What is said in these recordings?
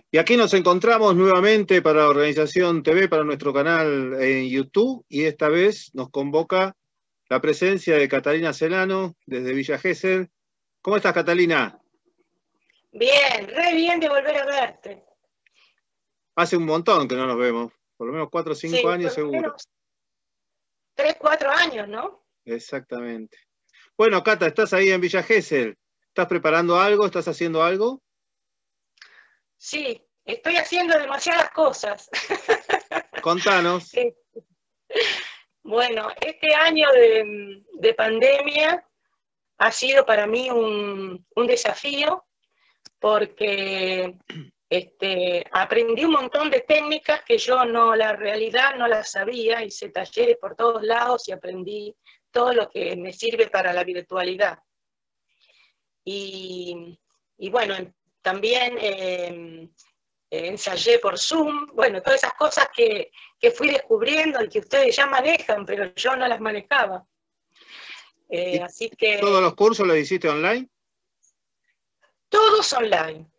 Y aquí nos encontramos nuevamente para Organización TV, para nuestro canal en YouTube, y esta vez nos convoca la presencia de Catalina Celano desde Villa Gesell. ¿Cómo estás, Catalina? Bien, re bien de volver a verte. Hace un montón que no nos vemos, por lo menos 4 o 5 Sí, años por lo seguro. menos 3, 4 años, ¿no? Exactamente. Bueno, Cata, estás ahí en Villa Gesell. ¿Estás preparando algo? ¿Estás haciendo algo? Sí, estoy haciendo demasiadas cosas. Contanos. Bueno, este año de pandemia ha sido para mí un desafío porque aprendí un montón de técnicas que yo la realidad no las sabía, hice talleres por todos lados y aprendí todo lo que me sirve para la virtualidad. Y bueno, también ensayé por Zoom, bueno, todas esas cosas que fui descubriendo y que ustedes ya manejan, pero yo no las manejaba. Así que... ¿Todos los cursos los hiciste online? Todos online.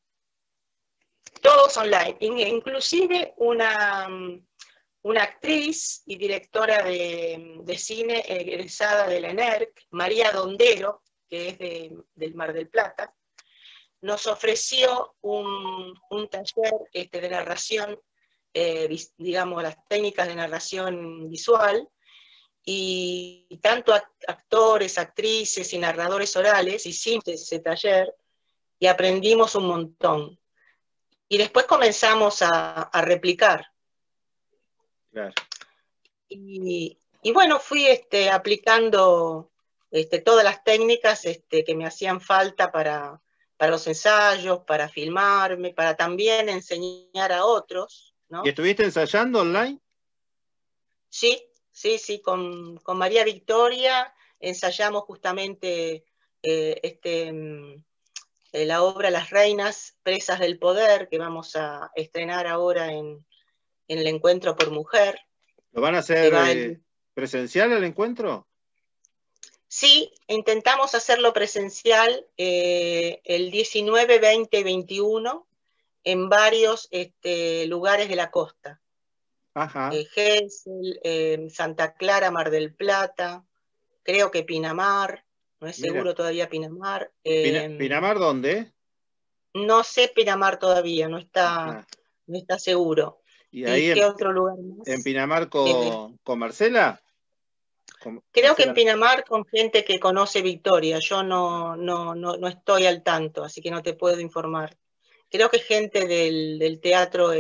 Todos online. Inclusive una actriz y directora de cine egresada de la ENERC, María Dondero, que es del Mar del Plata, nos ofreció un taller de narración, digamos, las técnicas de narración visual, y tanto actores, actrices y narradores orales hicimos ese taller y aprendimos un montón. Y después comenzamos a replicar. Claro. Y bueno, fui aplicando todas las técnicas que me hacían falta para los ensayos, para filmarme, para también enseñar a otros, ¿no? ¿Y estuviste ensayando online? Sí, con María Victoria ensayamos justamente la obra Las Reinas Presas del Poder, que vamos a estrenar ahora en el Encuentro por Mujer. ¿Lo van a hacer presencial el encuentro? Sí, intentamos hacerlo presencial el 19, 20 y 21 en varios lugares de la costa. Ajá. Gesell, Santa Clara, Mar del Plata, creo que Pinamar, no es seguro todavía Pinamar. ¿Pinamar dónde? No sé Pinamar todavía, no está seguro. ¿Y ahí qué otro lugar más? ¿En Pinamar con Marcela? Creo que en Pinamar con gente que conoce Victoria, yo no estoy al tanto, así que no te puedo informar. Creo que gente del teatro,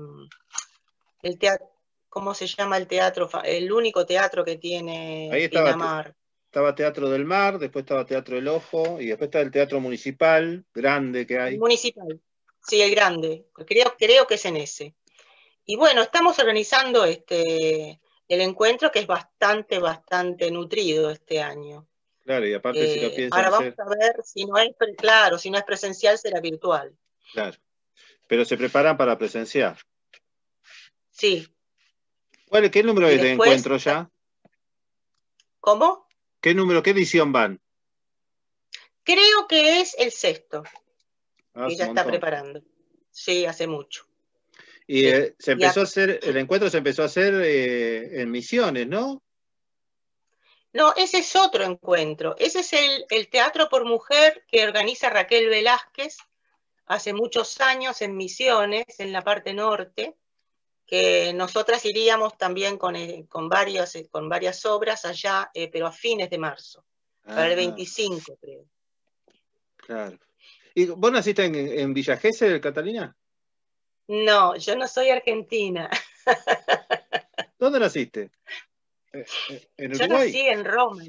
¿cómo se llama el teatro? El único teatro que tiene ahí Pinamar. Estaba Teatro del Mar, después estaba Teatro del Ojo, y después está el Teatro Municipal, grande que hay. Municipal, sí, el grande, creo que es en ese. Y bueno, estamos organizando el encuentro, que es bastante nutrido este año. Claro, y aparte si lo piensan ahora hacer... vamos a ver si no es presencial, será virtual. Claro, pero se preparan para presenciar. Sí. ¿Qué número es de encuentro ya? ¿Cómo? ¿Qué edición van? Creo que es el 6º, que ya está montón. preparando. Sí, hace mucho. Y se empezó a hacer, el encuentro se empezó a hacer en Misiones, ¿no? No, ese es otro encuentro. Ese es el Teatro por Mujer que organiza Raquel Velázquez hace muchos años en Misiones, en la parte norte, que nosotras iríamos también con varias obras allá, pero a fines de marzo, para el 25, creo. Claro. ¿Y vos naciste en Villa Gesell, Catalina? No, yo no soy argentina. ¿Dónde naciste? ¿En Uruguay? Yo nací en Roma.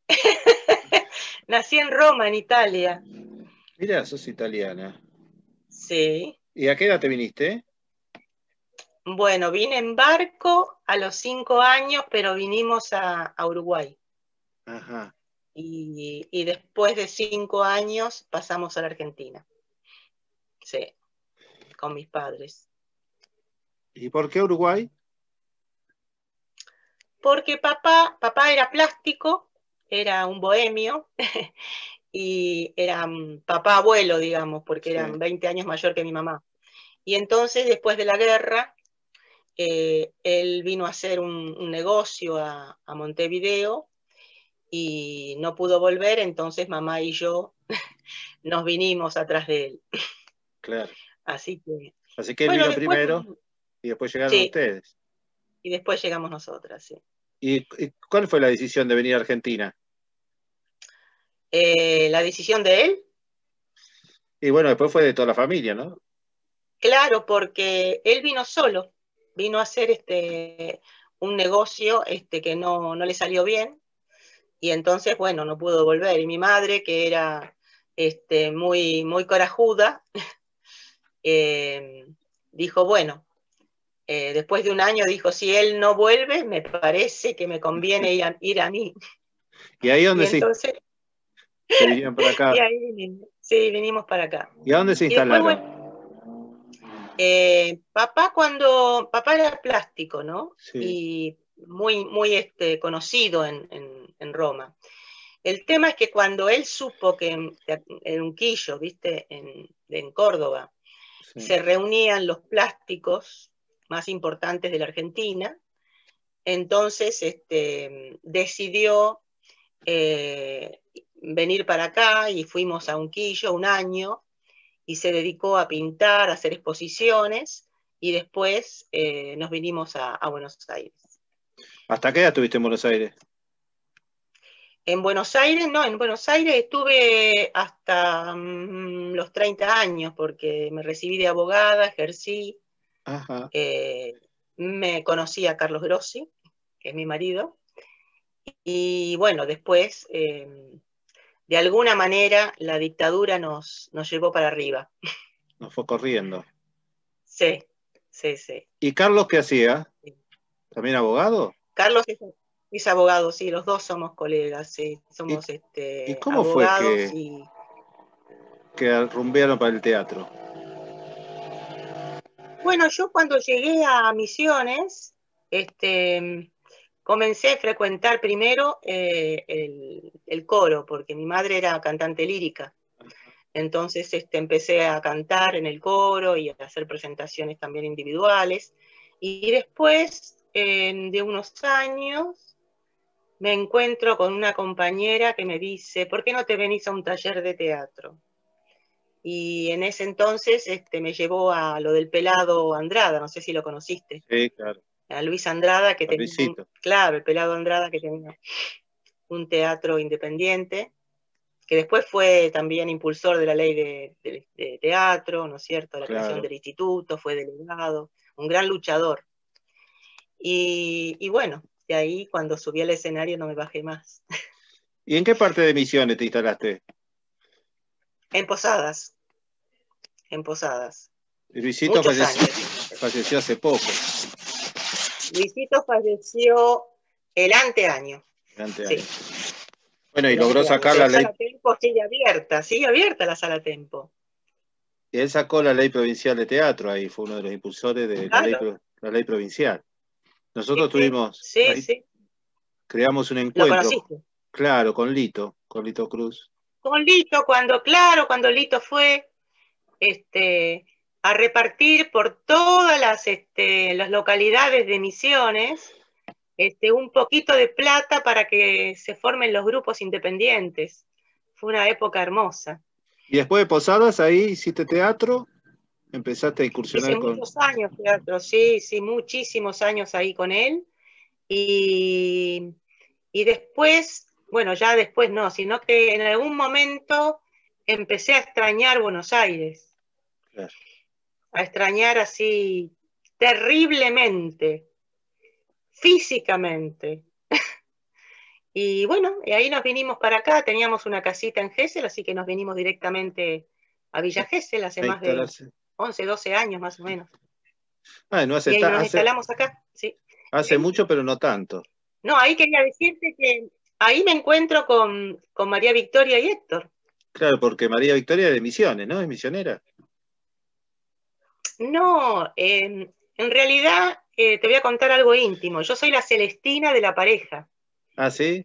Nací en Roma, en Italia. Mira, sos italiana. Sí. ¿Y a qué edad te viniste? Bueno, vine en barco a los 5 años, pero vinimos a Uruguay. Ajá. Y después de 5 años pasamos a la Argentina. Sí, con mis padres. ¿Y por qué Uruguay? Porque papá era plástico, era un bohemio, y era papá abuelo, digamos, porque eran 20 años mayor que mi mamá. Y entonces, después de la guerra, él vino a hacer un negocio a Montevideo y no pudo volver, entonces mamá y yo nos vinimos atrás de él. Claro. Así que, Así que él bueno, vino después, primero y después llegaron sí, ustedes. y después llegamos nosotras, sí. ¿Y cuál fue la decisión de venir a Argentina? La decisión de él, Y bueno, después fue de toda la familia, ¿no? claro, porque él vino solo, vino a hacer un negocio que no le salió bien, y entonces, bueno, no pudo volver. Y mi madre, que era muy corajuda, dijo, bueno, después de un año dijo, si él no vuelve, me parece que me conviene ir a mí. ¿Y ahí Y dónde entonces, se vinieron para y acá? ahí vinimos, sí, vinimos para acá. ¿Y a dónde se Y después, instalaron? bueno, papá era plástico, ¿no? Sí. Y muy conocido en Roma. El tema es que cuando él supo que en Unquillo, ¿viste? En Córdoba, Sí. se reunían los plásticos más importantes de la Argentina, entonces decidió venir para acá y fuimos a Unquillo un año y se dedicó a pintar, a hacer exposiciones y después nos vinimos a Buenos Aires. ¿Hasta qué edad estuviste en Buenos Aires? En Buenos Aires, no, en Buenos Aires estuve hasta los 30 años porque me recibí de abogada, ejercí, Ajá. me conocí a Carlos Grossi, que es mi marido, y bueno, después, de alguna manera, la dictadura nos llevó para arriba. Nos fue corriendo. Sí, sí, sí. ¿Y Carlos qué hacía? ¿También abogado? Carlos es abogado, sí, los dos somos colegas, sí, ¿Y, somos y cómo fue abogados y que rumbearon para el teatro? bueno, yo cuando llegué a Misiones, comencé a frecuentar primero el coro, porque mi madre era cantante lírica. Entonces empecé a cantar en el coro y a hacer presentaciones también individuales. Y después, de unos años, me encuentro con una compañera que me dice, ¿por qué no te venís a un taller de teatro? Y en ese entonces me llevó a lo del Pelado Andrada, no sé si lo conociste, Sí, claro. a Luis Andrada, que A tenía, Luisito. claro, el Pelado Andrada, que tenía un teatro independiente, que después fue también impulsor de la ley de teatro, ¿no es cierto?, la creación Claro. del instituto, fue delegado, un gran luchador. Y bueno, de ahí cuando subí al escenario no me bajé más. ¿Y en qué parte de Misiones te instalaste? En Posadas, en Posadas. Luisito Muchos falleció, años. falleció hace poco. Luisito falleció el anteaño, Durante sí, años. Bueno, y el logró anteaño. sacar Pero la ley, Sala Tempo sigue abierta la Sala Tempo. y él sacó la ley provincial de teatro, ahí fue uno de los impulsores de Claro, la ley provincial. Nosotros sí, tuvimos, sí, ahí sí. creamos un ¿Lo encuentro, conociste? claro, con Lito Cruz. Con Lito, cuando Lito fue este, a repartir por todas las localidades de Misiones un poquito de plata para que se formen los grupos independientes. Fue una época hermosa. Y después de Posadas, ahí hiciste teatro, empezaste a Hice incursionar con... muchos años teatro, sí, sí, muchísimos años ahí con él. Y, y después, bueno, ya después no, sino que en algún momento empecé a extrañar Buenos Aires, Claro. a extrañar así terriblemente, físicamente. Y bueno, y ahí nos vinimos para acá, teníamos una casita en Gesell, así que nos vinimos directamente a Villa Gesell hace A más de instalarse. 11, 12 años más o menos. Ah, no Y ahí nos instalamos acá, sí. hace mucho, pero no tanto. No, ahí quería decirte que ahí me encuentro con María Victoria y Héctor. Claro, porque María Victoria es de Misiones, ¿no? Es misionera. No, en realidad te voy a contar algo íntimo. Yo soy la Celestina de la pareja. Ah, sí.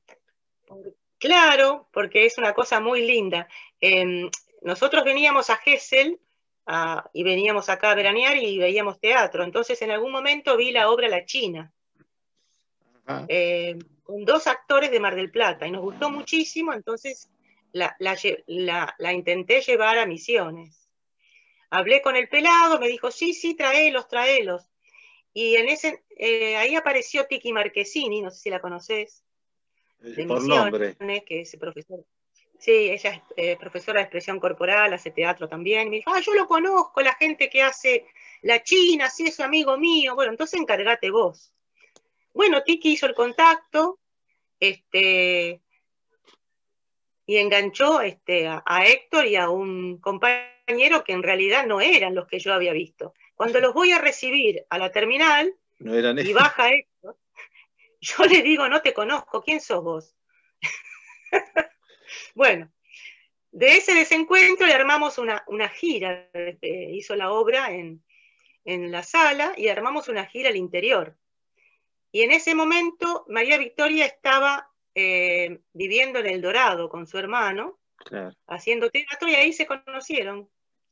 Claro, porque es una cosa muy linda. Nosotros veníamos a Gesell y veníamos acá a veranear y veíamos teatro. Entonces en algún momento vi la obra La China, con 2 actores de Mar del Plata, y nos gustó muchísimo, entonces la intenté llevar a Misiones. Hablé con el pelado, me dijo, sí, sí, traelos, traelos. Y ahí apareció Tiki Marquesini, no sé si la conoces, de por Misiones, nombre. que es profesor. Sí, ella es profesora de expresión corporal, hace teatro también. Me dijo, yo lo conozco, la gente que hace La China, sí, es su amigo mío. Bueno, entonces encárgate vos. Bueno, Tiki hizo el contacto, y enganchó a Héctor y a un compañero que en realidad no eran los que yo había visto. Cuando los voy a recibir a la terminal, No eran y baja Héctor, yo le digo, no te conozco, ¿quién sos vos? Bueno, de ese desencuentro le armamos una gira, hizo la obra en la sala y armamos una gira al interior. Y en ese momento María Victoria estaba viviendo en El Dorado con su hermano, claro. haciendo teatro, y ahí se conocieron.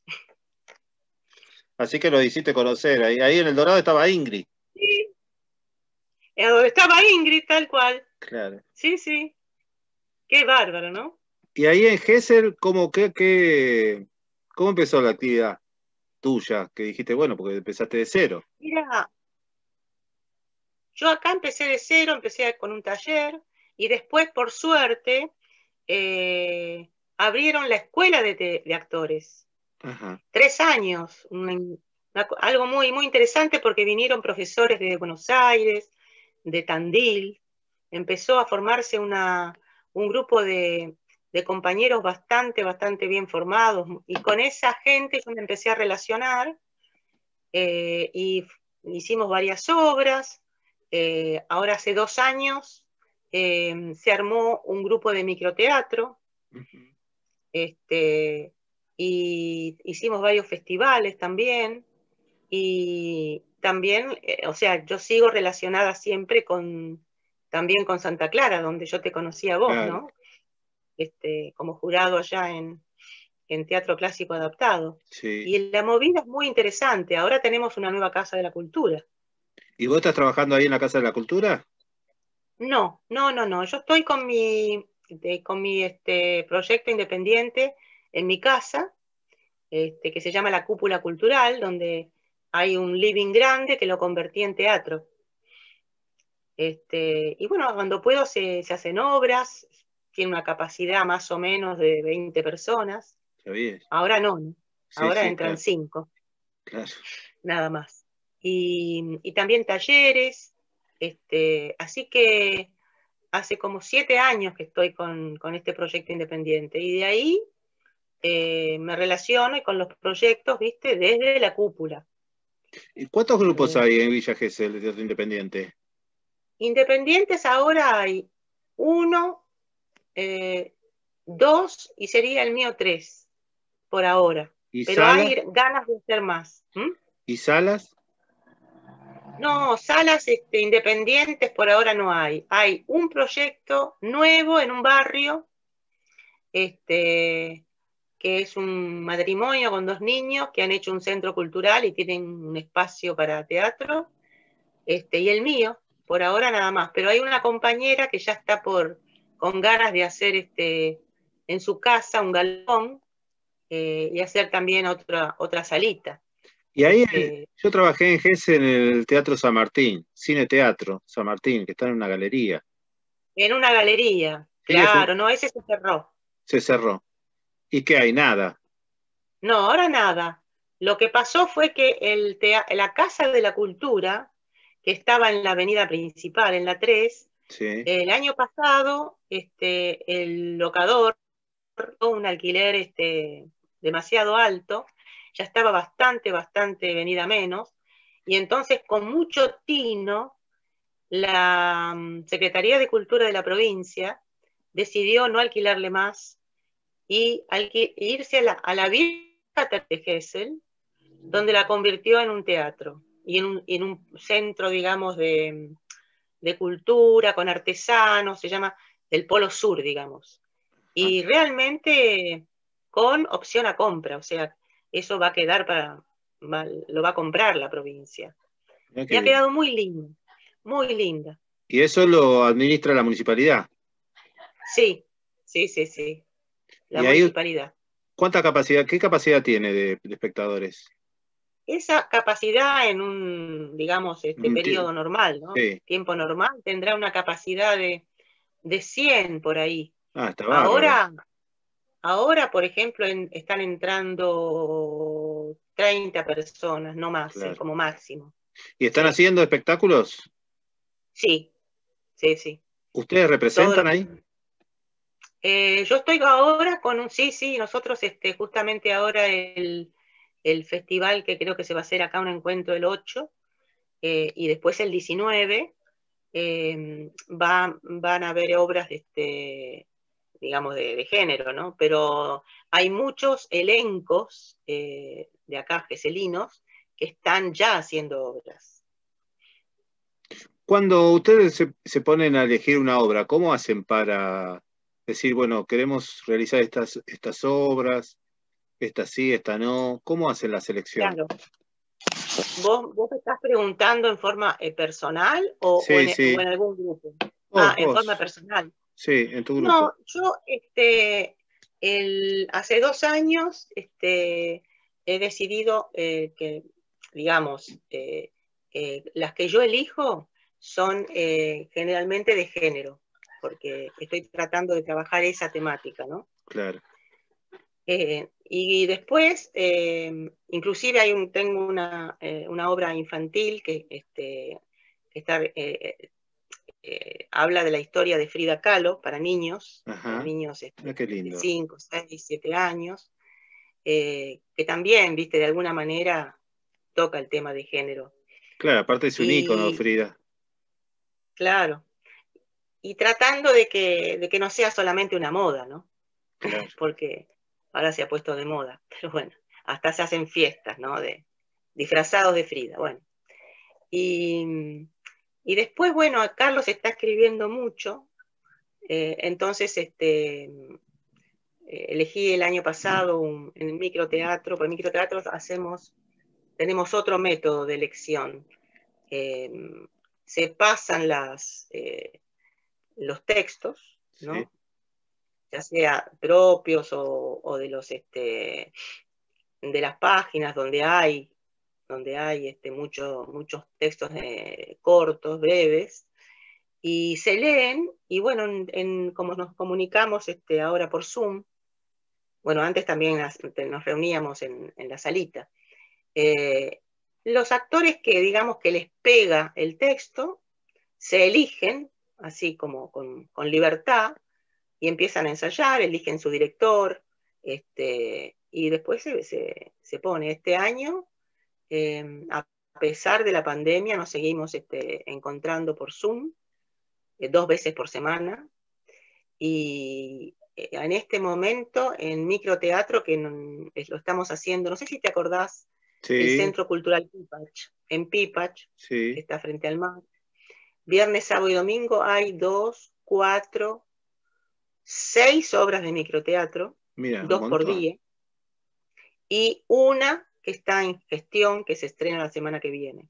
Así que lo hiciste conocer. Ahí en El Dorado estaba Ingrid. Sí, donde estaba Ingrid, tal cual. Claro. Sí, sí. Qué bárbaro, ¿no? Y ahí en Gesell, ¿cómo empezó la actividad tuya? Que dijiste, bueno, porque empezaste de cero. Mira, yo acá empecé de cero, empecé con un taller, y después, por suerte, abrieron la escuela de actores. Ajá. 3 años, algo muy, muy interesante, porque vinieron profesores de Buenos Aires, de Tandil, empezó a formarse un grupo de compañeros bastante, bastante bien formados, y con esa gente yo me empecé a relacionar, y hicimos varias obras. Ahora hace 2 años se armó un grupo de microteatro, y hicimos varios festivales también, y también, o sea, yo sigo relacionada siempre también con Santa Clara, donde yo te conocí a vos, Claro. ¿no? Como jurado allá en Teatro Clásico Adaptado. Sí. Y la movida es muy interesante. Ahora tenemos una nueva Casa de la Cultura. ¿Y vos estás trabajando ahí en la Casa de la Cultura? No, no, no, no. Yo estoy con mi proyecto independiente en mi casa, que se llama La Cúpula Cultural, donde hay un living grande que lo convertí en teatro. Y bueno, cuando puedo se hacen obras, tiene una capacidad más o menos de 20 personas. ¿Sabías? Ahora no, ¿no? Sí, Ahora sí, entran claro. 5, Claro. nada más. Y también talleres, así que hace como 7 años que estoy con este proyecto independiente, y de ahí me relaciono y con los proyectos, ¿viste? Desde la cúpula. ¿Y cuántos grupos Eh, hay en Villa Gesell de teatro independiente? Independientes ahora hay 1, 2, y sería el mío 3 por ahora. ¿Y Pero salas? hay ganas de hacer más. ¿Y salas? No, salas independientes por ahora no hay. Hay un proyecto nuevo en un barrio, que es un matrimonio con 2 niños que han hecho un centro cultural y tienen un espacio para teatro, y el mío, por ahora nada más. Pero hay una compañera que ya está con ganas de hacer en su casa un galpón, y hacer también otra salita. Y ahí Este, yo trabajé en Gesell en el Teatro San Martín, Cine Teatro San Martín, que está en una galería. en una galería, Sí, claro, no, ese se cerró. se cerró. ¿Y qué hay? Nada. No, ahora nada. Lo que pasó fue que la Casa de la Cultura, que estaba en la avenida principal, en la 3, Sí. el año pasado, el locador, un alquiler demasiado alto, ya estaba bastante, bastante venida menos, y entonces con mucho tino, la Secretaría de Cultura de la provincia decidió no alquilarle más y irse a la vieja de Gesell, donde la convirtió en un teatro y en un centro, digamos, de cultura, con artesanos, se llama el Polo Sur, digamos. Ah, Y realmente con opción a compra, o sea, eso va a quedar lo va a comprar la provincia. Mirá Y qué ha bien. quedado muy lindo, muy linda. ¿Y eso lo administra la municipalidad? Sí, sí, sí, sí, la ¿Y ahí municipalidad. cuánta capacidad, qué capacidad tiene de espectadores? Esa capacidad en un, digamos, Un periodo normal, ¿no? sí. Tiempo normal, tendrá una capacidad de 100 por ahí. Ah, está bárbaro. Ahora, ahora por ejemplo, están entrando 30 personas, no más, Claro. como máximo. ¿Y están Sí, haciendo espectáculos? sí, sí, sí. ¿Ustedes Todo representan lo ahí? que... yo estoy ahora con un, sí, sí, nosotros justamente ahora el festival que creo que se va a hacer acá, un encuentro el 8, y después el 19, van a haber obras digamos, de género, ¿no? Pero hay muchos elencos de acá, geselinos, que están ya haciendo obras. Cuando ustedes se ponen a elegir una obra, ¿cómo hacen para decir, bueno, queremos realizar estas obras, esta sí, esta no? ¿Cómo hacen la selección? Claro. ¿Vos me estás preguntando en forma personal Sí, o sí. en algún grupo? Ah, Vos, en forma vos. personal. Sí, en tu No, grupo. yo hace 2 años he decidido que, digamos, las que yo elijo son generalmente de género, porque estoy tratando de trabajar esa temática, ¿no? Claro. Y después, inclusive tengo una obra infantil que está, habla de la historia de Frida Kahlo para Ajá. niños Mira qué de lindo. 5, 6, 7 años, que también, viste, de alguna manera toca el tema de género. Claro, aparte es un ícono, Y Frida. claro, y tratando de que no sea solamente una moda, ¿no? Claro. Porque ahora se ha puesto de moda, pero bueno, hasta se hacen fiestas, ¿no? Disfrazados de Frida, bueno. Y, y después, bueno, Carlos está escribiendo mucho, entonces elegí el año pasado en el microteatro. Por el microteatro tenemos otro método de elección. Eh, Se pasan los textos, Sí. ¿no? Ya sea propios o de de las páginas donde hay muchos textos cortos, breves, y se leen, y bueno, como nos comunicamos ahora por Zoom, bueno, antes también nos reuníamos en la salita. Eh, los actores que digamos que les pega el texto se eligen, así como con libertad, y empiezan a ensayar, eligen su director, y después se pone. Este año, a pesar de la pandemia, nos seguimos encontrando por Zoom 2 veces por semana, y en este momento en microteatro que lo estamos haciendo, no sé si te acordás, el Sí, Centro Cultural Pipach, en Pipach, que sí. está frente al mar. Viernes, sábado y domingo hay 2, 4, 6 obras de microteatro, Mira, un 2 por montón. día, y una que está en gestión, que se estrena la semana que viene,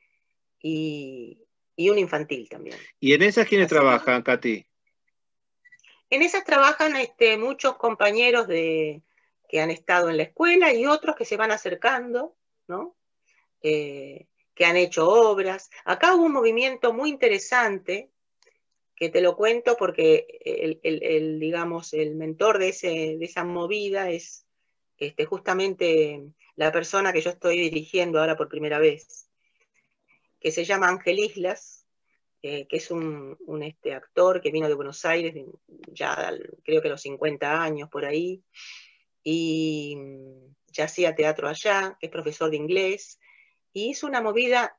y un infantil también. ¿Y en esas quiénes Así que trabajan, Katy? en esas trabajan muchos compañeros que han estado en la escuela y otros que se van acercando, ¿no? Que han hecho obras. Acá hubo un movimiento muy interesante, que te lo cuento porque digamos, el mentor de esa movida es justamente la persona que yo estoy dirigiendo ahora por primera vez, que se llama Ángel Islas, que es un actor que vino de Buenos Aires, ya creo que a los 50 años por ahí, y ya hacía teatro allá, que es profesor de inglés, y hizo una movida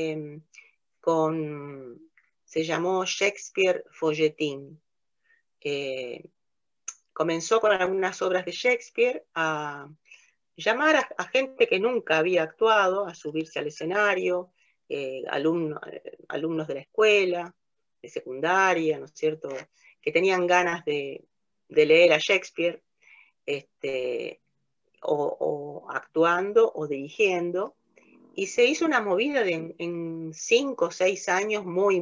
se llamó Shakespeare Folletín. Comenzó con algunas obras de Shakespeare a llamar a gente que nunca había actuado, a subirse al escenario, alumnos de la escuela, de secundaria, ¿no es cierto?, que tenían ganas de leer a Shakespeare, o actuando o dirigiendo, y se hizo una movida en 5 o 6 años muy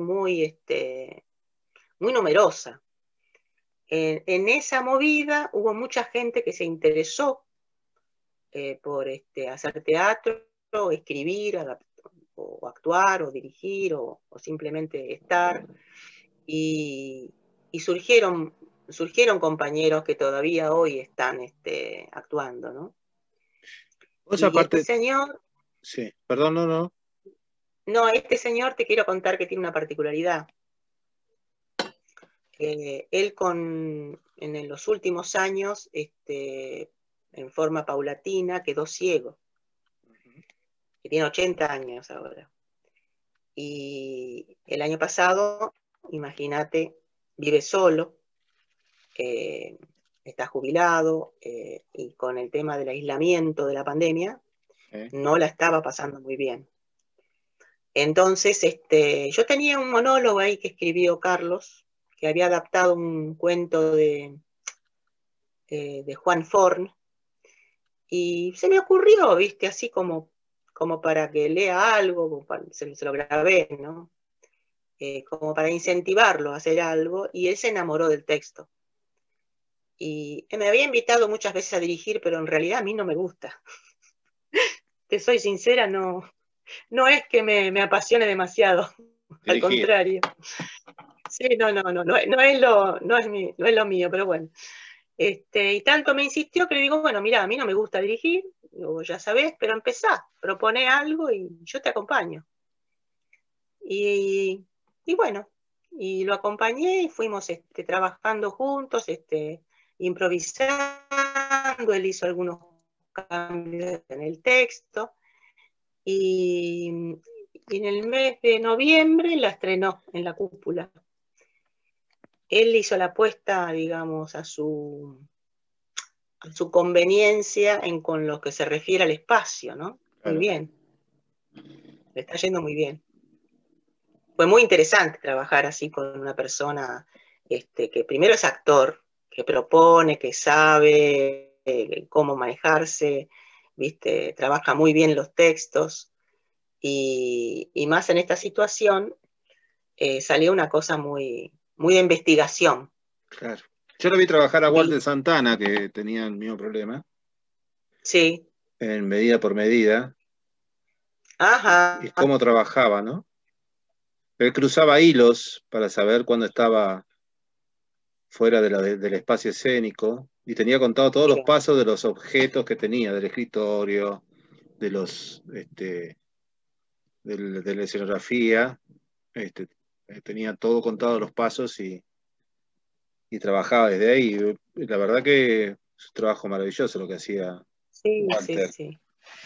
numerosa. En esa movida hubo mucha gente que se interesó por hacer teatro, escribir, o actuar, o dirigir, o simplemente estar, y surgieron compañeros que todavía hoy están actuando, ¿no? Vos Y este aparte, señor, sí, perdón, no. no, este señor te quiero contar que tiene una particularidad. Él en los últimos años, en forma paulatina, quedó ciego, que tiene 80 años ahora. Y el año pasado, imagínate, vive solo, está jubilado, y con el tema del aislamiento de la pandemia, no la estaba pasando muy bien. Entonces, yo tenía un monólogo ahí que escribió Carlos, que había adaptado un cuento de Juan Forn, y se me ocurrió, viste, así como para que lea algo, se lo grabé, ¿no? Como para incentivarlo a hacer algo, y él se enamoró del texto. Y me había invitado muchas veces a dirigir, pero en realidad a mí no me gusta. Te soy sincera, no es que me apasione demasiado, al contrario. Sí, no es lo mío, pero bueno. Y tanto me insistió que le digo, bueno, mira, a mí no me gusta dirigir, digo, ya sabés, pero empezá, propone algo y yo te acompaño. Y bueno, y lo acompañé y fuimos trabajando juntos, improvisando, él hizo algunos cambios en el texto, y en el mes de noviembre la estrenó en la Cúpula. Él hizo la apuesta, digamos, a su conveniencia con lo que se refiere al espacio, ¿no? Muy bien. Le está yendo muy bien. Fue muy interesante trabajar así con una persona que primero es actor, que propone, que sabe cómo manejarse, ¿viste? Trabaja muy bien los textos, y más en esta situación salió una cosa muy de investigación. Claro. Yo lo vi trabajar a Walter Santana, que tenía el mismo problema. Sí. En Medida por Medida. Ajá. Y cómo trabajaba, ¿no? Él cruzaba hilos para saber cuándo estaba fuera del espacio escénico y tenía contado todos los pasos de los objetos que tenía, del escritorio, de la escenografía. Tenía todo contado los pasos y trabajaba desde ahí. La verdad que es un trabajo maravilloso lo que hacía Walter. Sí.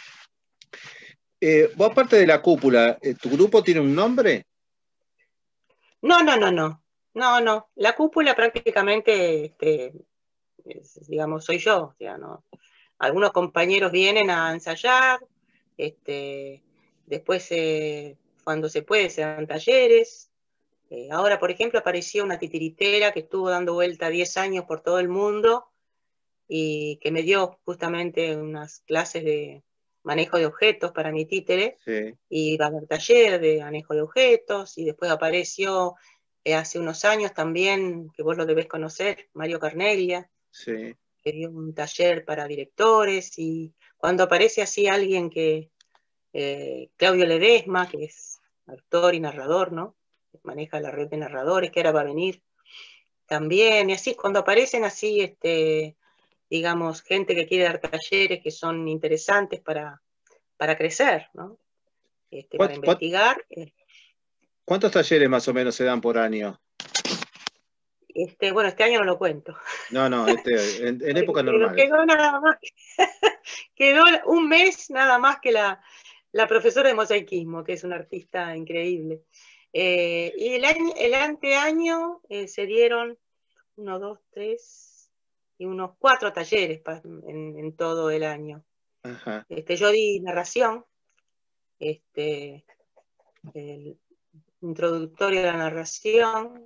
Vos, aparte de la Cúpula, ¿tu grupo tiene un nombre? No. La Cúpula prácticamente, digamos, soy yo. O sea, ¿no? Algunos compañeros vienen a ensayar, después cuando se puede se dan talleres. Ahora, por ejemplo, apareció una titiritera que estuvo dando vuelta 10 años por todo el mundo y que me dio justamente unas clases de manejo de objetos para mi títere. Sí. Y va a haber taller de manejo de objetos, y después apareció hace unos años también, que vos lo debés conocer, Mario Carnelia, Sí. que dio un taller para directores, y cuando aparece así alguien que, Claudio Ledesma, que es actor y narrador, ¿no? Maneja la red de narradores, que ahora va a venir también, y así, cuando aparecen así, digamos, gente que quiere dar talleres que son interesantes para crecer, ¿no? Para investigar. ¿Cuántos talleres más o menos se dan por año? Bueno, este año no lo cuento. No, en épocas normales. Quedó nada más, quedó un mes nada más que la profesora de mosaicismo, que es una artista increíble. Y el anteaño se dieron 1, 2, 3 y unos 4 talleres en todo el año. Ajá. Yo di narración, el introductorio de la narración,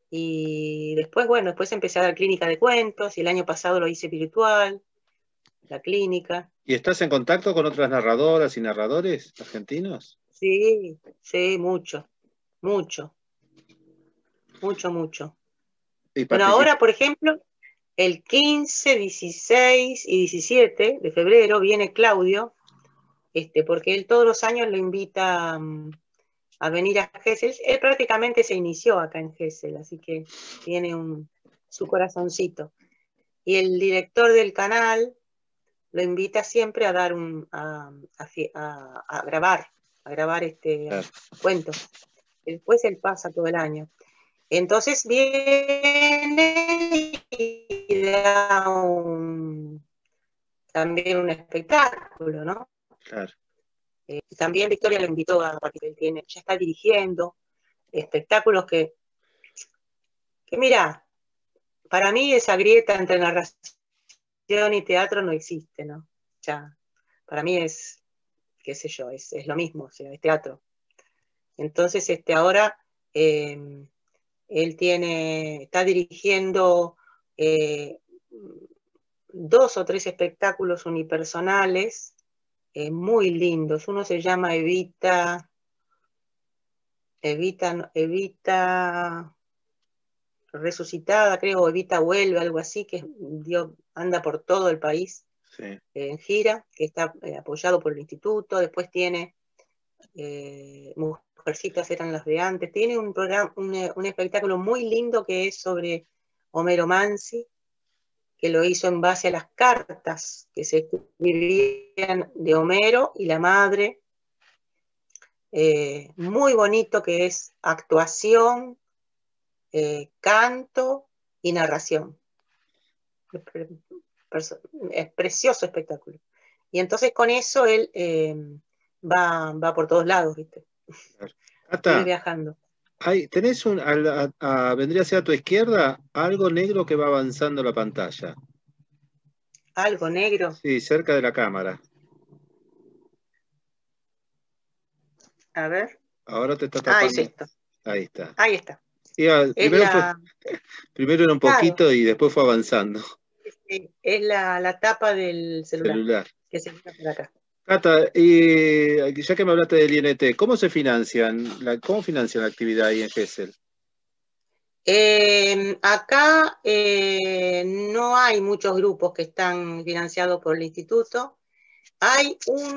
y después, bueno, después empecé a dar clínica de cuentos, y el año pasado lo hice virtual. la clínica. ¿Y estás en contacto con otras narradoras y narradores argentinos? Sí, sí, mucho, mucho, mucho, mucho. Y Bueno, particip- ahora, por ejemplo, el 15, 16 y 17 de febrero viene Claudio, porque él todos los años lo invita a venir a Gesell. Él prácticamente se inició acá en Gesell, así que tiene su corazoncito. Y el director del canal lo invita siempre a dar a grabar claro. cuentos. Después él pasa todo el año. Entonces viene y da también un espectáculo, ¿no? Claro. También Victoria lo invitó a participar, ya está dirigiendo espectáculos que mira, para mí esa grieta entre narración y teatro no existe, ¿no? Ya, para mí es, qué sé yo, es lo mismo, o sea, es teatro. Entonces, ahora él está dirigiendo 2 o 3 espectáculos unipersonales muy lindos. Uno se llama Evita resucitada, creo, Evita vuelve, algo así, que anda por todo el país Sí. en gira, que está apoyado por el instituto. Después tiene Mujercitas eran las de antes. Tiene un programa, un espectáculo muy lindo que es sobre Homero Mansi, que lo hizo en base a las cartas que se escribían de Homero y la madre. Muy bonito, que es actuación, canto y narración. Es precioso espectáculo. Y entonces con eso él va por todos lados, ¿viste? Claro. Vive Cata, viajando. tenés vendría a ser a tu izquierda algo negro que va avanzando la pantalla. Algo negro. Sí, cerca de la cámara. A ver. Ahora te está Es tapando. esto. Ahí está. Ahí está. Es Primero la, primero era un claro, poquito y después fue avanzando. es la tapa del celular Celular. que se mira por acá. Cata, y ya que me hablaste del INT, ¿cómo se financian? ¿Cómo financian la actividad ahí en Gesell? Acá no hay muchos grupos que están financiados por el instituto. Hay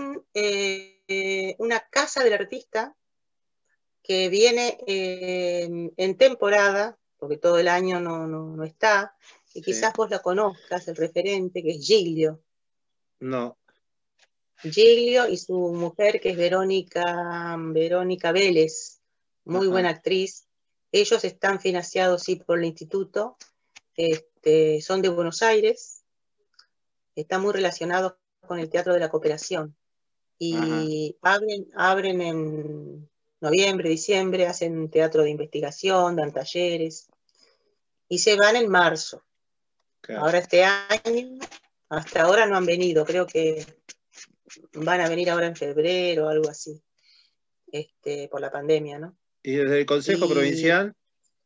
una casa del artista que viene en temporada, porque todo el año no está, y Sí. quizás vos la conozcas, el referente, que es Giglio. No. Giglio y su mujer, que es Verónica Vélez, muy Ajá. buena actriz. Ellos están financiados, sí, por el instituto. Son de Buenos Aires, están muy relacionados con el Teatro de la Cooperación. Ajá. Y abren en noviembre, diciembre, hacen teatro de investigación, dan talleres, y se van en marzo. Claro. Ahora este año, hasta ahora no han venido, creo que van a venir ahora en febrero o algo así, por la pandemia, ¿no? ¿Y desde el Consejo Y Provincial?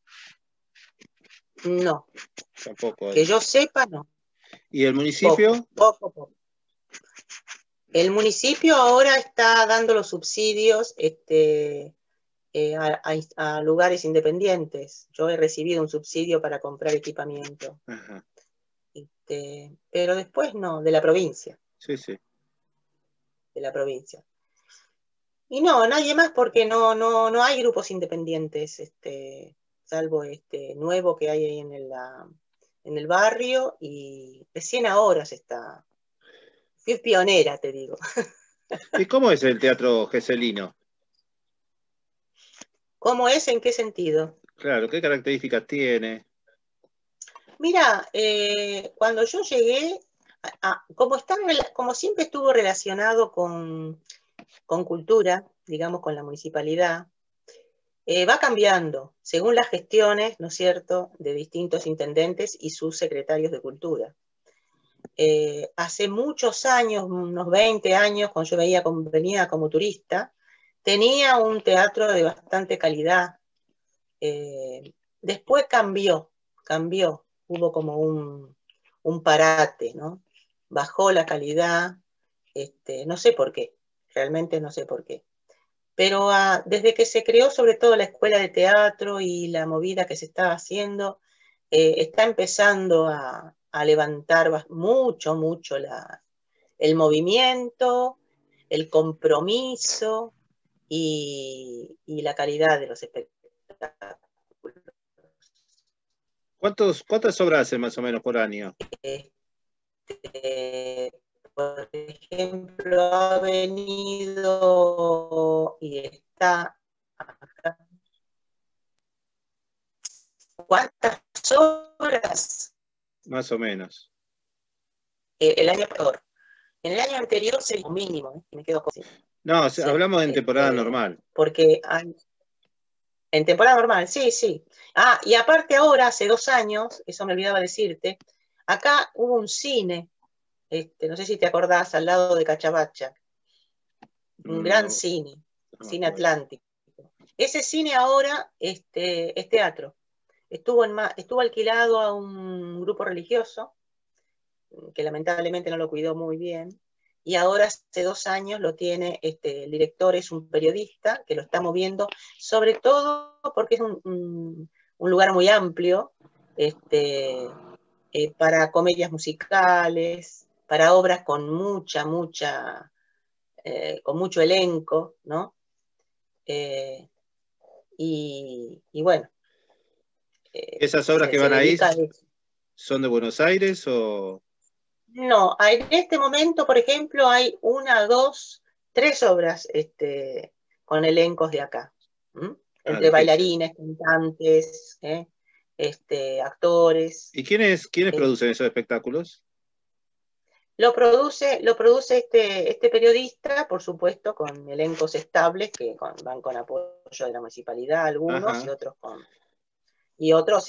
no, Tampoco que hay. yo sepa, no, ¿Y el municipio? poco. El municipio ahora está dando los subsidios a lugares independientes. Yo he recibido un subsidio para comprar equipamiento, Ajá. pero después no, de la provincia, Sí, sí. de la provincia. Y no, nadie más, porque no hay grupos independientes, salvo este nuevo que hay ahí en el barrio, y recién ahora se está. Fui pionera, te digo. ¿Y cómo es el teatro geselino? ¿Cómo es? ¿En qué sentido? Claro, ¿qué características tiene? Mira, cuando yo llegué, como siempre estuvo relacionado con cultura, digamos, con la municipalidad, va cambiando según las gestiones, ¿no es cierto?, de distintos intendentes y sus secretarios de cultura. Hace muchos años, unos 20 años, cuando yo venía como turista, tenía un teatro de bastante calidad. Después cambió, hubo como un parate, ¿no? bajó la calidad, no sé por qué, realmente no sé por qué. Pero desde que se creó sobre todo la escuela de teatro y la movida que se está haciendo, está empezando a levantar mucho, mucho el movimiento, el compromiso y la calidad de los espectáculos. ¿Cuántas obras hacen más o menos por año? Por ejemplo, ha venido y está acá. ¿Cuántas obras? Más o menos. El año anterior. En el año anterior se un mínimo, y me quedo con No, sí, hablamos en temporada normal. Porque en temporada normal, sí, sí. Y aparte ahora, hace 2 años, eso me olvidaba decirte, acá hubo un cine, no sé si te acordás, al lado de Cachabacha, un gran cine, cine atlántico. Ese cine ahora es teatro. Estuvo alquilado a un grupo religioso, que lamentablemente no lo cuidó muy bien, y ahora hace 2 años lo tiene, el director es un periodista que lo está moviendo, sobre todo porque es un lugar muy amplio, para comedias musicales, para obras con con mucho elenco, ¿no? Y bueno. ¿Esas obras que van ahí son de Buenos Aires o...? No, en este momento, por ejemplo, hay 1, 2, 3 obras con elencos de acá. Entre bailarines, cantantes, actores. ¿Y quiénes producen esos espectáculos? Lo produce este periodista, por supuesto, con elencos estables que van con apoyo de la municipalidad, algunos, Ajá. y otros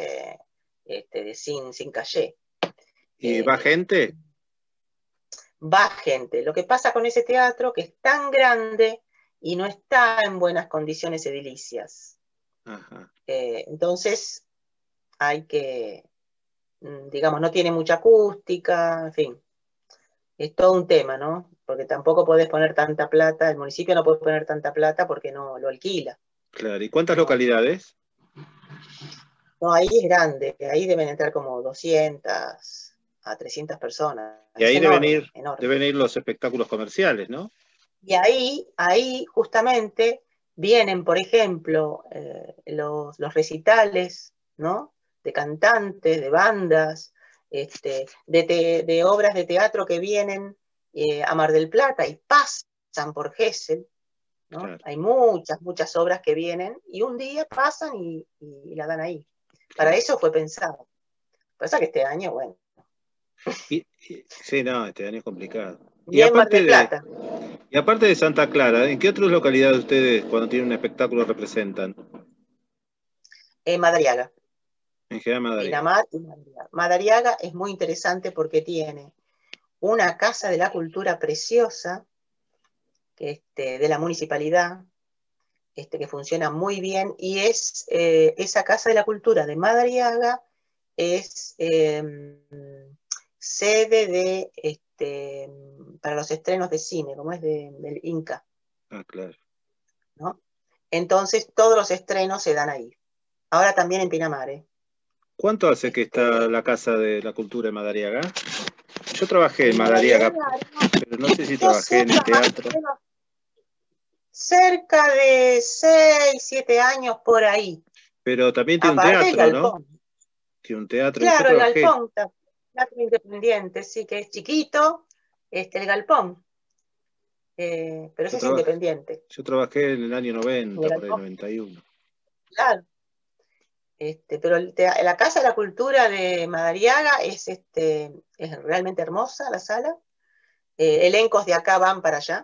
sin calle. ¿Y va gente? Va gente. Lo que pasa con ese teatro que es tan grande y no está en buenas condiciones edilicias. Ajá. Entonces hay que, digamos, no tiene mucha acústica, en fin. Es todo un tema, ¿no? Porque tampoco podés poner tanta plata, el municipio no puede poner tanta plata porque no lo alquila. Claro, ¿y cuántas localidades? No, ahí es grande, ahí deben entrar como 200 a 300 personas. Y Es ahí enorme, enorme. deben ir los espectáculos comerciales, ¿no? Y ahí justamente vienen, por ejemplo, los recitales, ¿no? De cantantes, de bandas, de obras de teatro que vienen a Mar del Plata y pasan por Gesell, ¿no? Claro. Hay muchas, muchas obras que vienen y un día pasan y la dan ahí. Para eso fue pensado. Pasa que este año, bueno. Sí, no, este año es complicado. Y en Mar del Plata. Y aparte de Santa Clara, ¿en qué otras localidades ustedes cuando tienen un espectáculo representan? Madariaga. En general Madariaga. Pinamar y Madariaga. Madariaga es muy interesante porque tiene una casa de la cultura preciosa de la municipalidad, que funciona muy bien, y esa casa de la cultura de Madariaga es sede para los estrenos de cine, como es del Inca. Ah, claro. ¿No? Entonces todos los estrenos se dan ahí. Ahora también en Pinamar. ¿Cuánto hace que está la Casa de la Cultura en Madariaga? Yo trabajé en Madariaga, pero no sé si trabajé en el teatro. Cerca de 6, 7 años por ahí. Pero también tiene un teatro, ¿no? Tiene un teatro. Claro, el Galpón, teatro independiente, sí, que es chiquito, el Galpón. Pero ese es independiente. Yo trabajé en el año 90, por el 91. Claro. Pero la Casa de la Cultura de Madariaga es realmente hermosa la sala. Elencos de acá van para allá,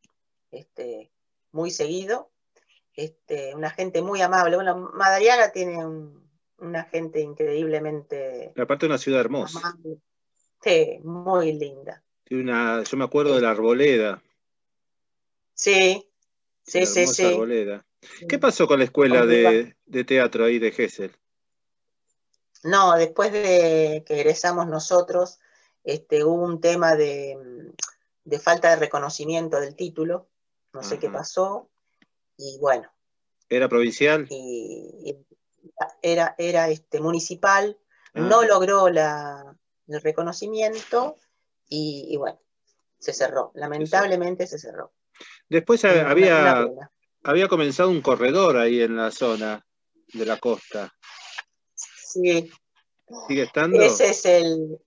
muy seguido. Una gente muy amable. Bueno, Madariaga tiene una gente increíblemente Aparte de una ciudad hermosa. amable. Sí, muy linda. Yo me acuerdo de la Arboleda. Sí, sí. Hermosa Arboleda. ¿Qué pasó con la escuela de teatro ahí de Gesell? No, después de que egresamos nosotros, hubo un tema de falta de reconocimiento del título, no sé qué Ajá. pasó, y bueno, ¿Era provincial? y era municipal, no Ah, logró el reconocimiento, y bueno, se cerró, sí, sí. lamentablemente se cerró. Después Una había, pena. había comenzado un corredor ahí en la zona de la costa. Sí, ¿Sigue estando? ese es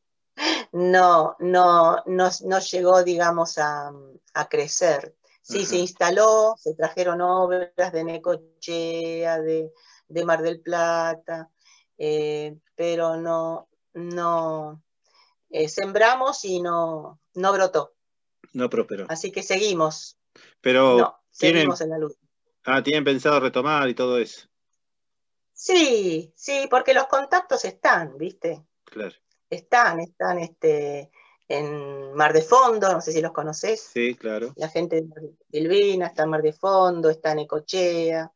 no llegó, digamos, a crecer. Sí, se Ajá. instaló, se trajeron obras de Necochea, de Mar del Plata, pero sembramos y no brotó. No prosperó. Así que seguimos, Pero seguimos en la lucha. tienen pensado retomar y todo eso. Sí, sí, porque los contactos están, ¿viste? Claro. Están en Mar de Fondo, no sé si los conoces. Sí, claro. La gente de Silvina, está en Mar de Fondo, está en Necochea,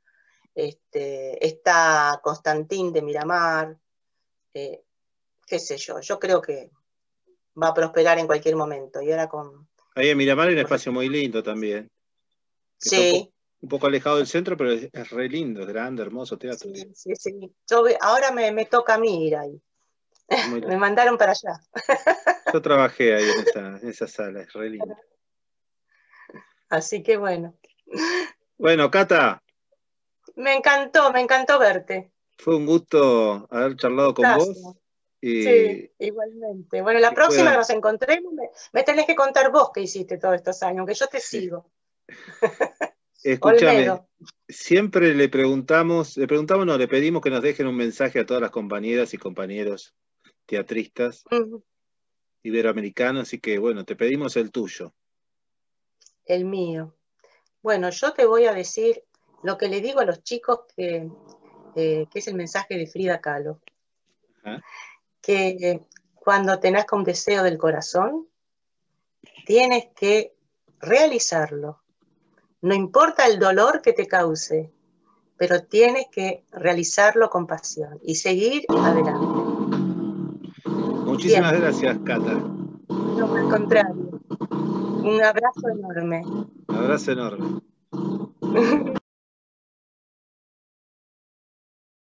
está Constantín de Miramar, qué sé yo creo que va a prosperar en cualquier momento. Y ahora Ahí en Miramar hay un con espacio muy lindo también, que está sí, un poco alejado del centro, pero es re lindo, es grande, hermoso teatro. sí, sí, sí. Ahora me toca a mí ir ahí. Es muy Me lindo. mandaron para allá. Yo trabajé ahí en esa sala, es re lindo. Así que bueno, Bueno, Cata, me encantó verte. fue un gusto haber charlado con Gustazo. vos y, Sí, igualmente. Bueno, la y próxima que pueda. nos encontremos, me tenés que contar vos qué hiciste todos estos años, aunque yo te Sí. sigo. Escúchame, Olmedo. siempre le preguntamos, no, le pedimos que nos dejen un mensaje a todas las compañeras y compañeros teatristas Mm, iberoamericanos, así que bueno, te pedimos el tuyo. el mío. Bueno, yo te voy a decir lo que le digo a los chicos que es el mensaje de Frida Kahlo, ¿Ah? que cuando te nazca un deseo del corazón, tienes que realizarlo. No importa el dolor que te cause, pero tienes que realizarlo con pasión y seguir adelante. Muchísimas Siempre. gracias, Cata. No, al contrario. Un abrazo enorme. Un abrazo enorme.